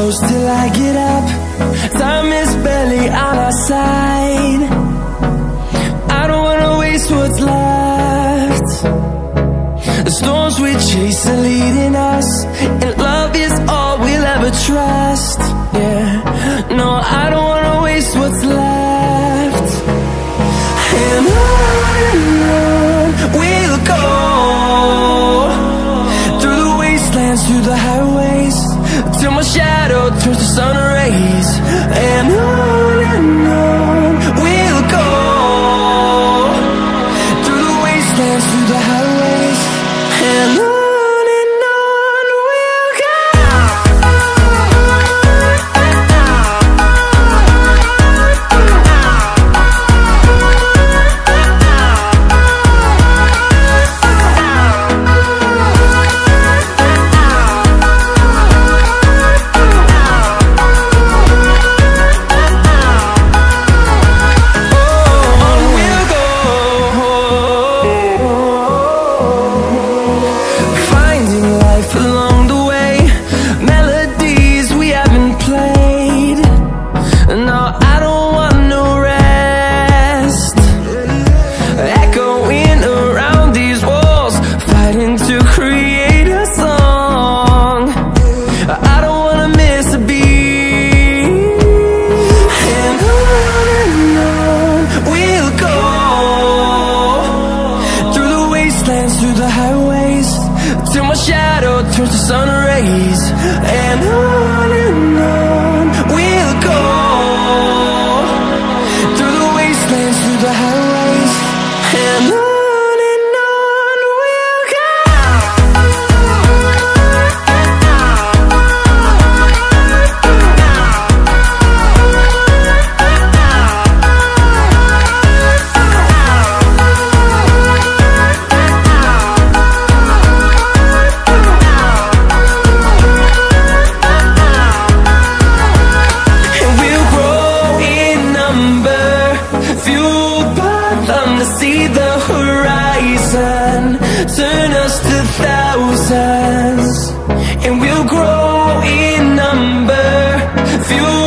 close till I get up. Time is barely on our side. I don't wanna waste what's left. The storms we chase are leading us, and love is all we'll ever trust. Yeah, no, I don't wanna waste what's left. And on we'll go, through the wastelands, through the highways, till my shadow turns to sun rays. And on we'll go, through the wastelands, through the highways, and on we'll go. Through the highways, till my shadow turns to sun rays. And on we'll go, through the wastelands, through the highways, and on we'll go. See the horizon, turn us to thousands.